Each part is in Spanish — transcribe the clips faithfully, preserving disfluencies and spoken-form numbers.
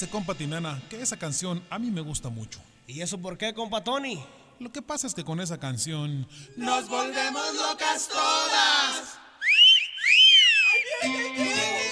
compa Tinana, que esa canción a mí me gusta mucho. ¿Y eso por qué, compa Tony? Lo que pasa es que con esa canción nos volvemos locas todas. ¡Ay, ay, ay, ay!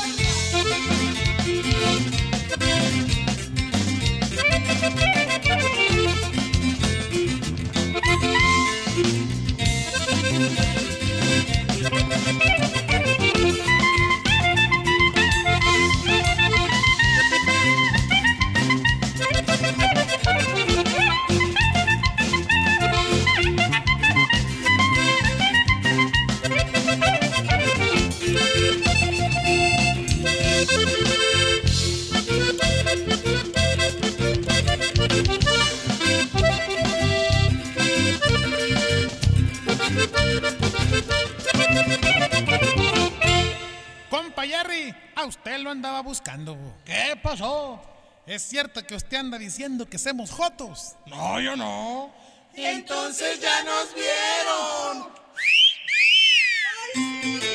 Compa Jerry, a usted lo andaba buscando. ¿Qué pasó? ¿Es cierto que usted anda diciendo que somos jotos? No, yo no. Entonces ya nos vieron. Ay, sí.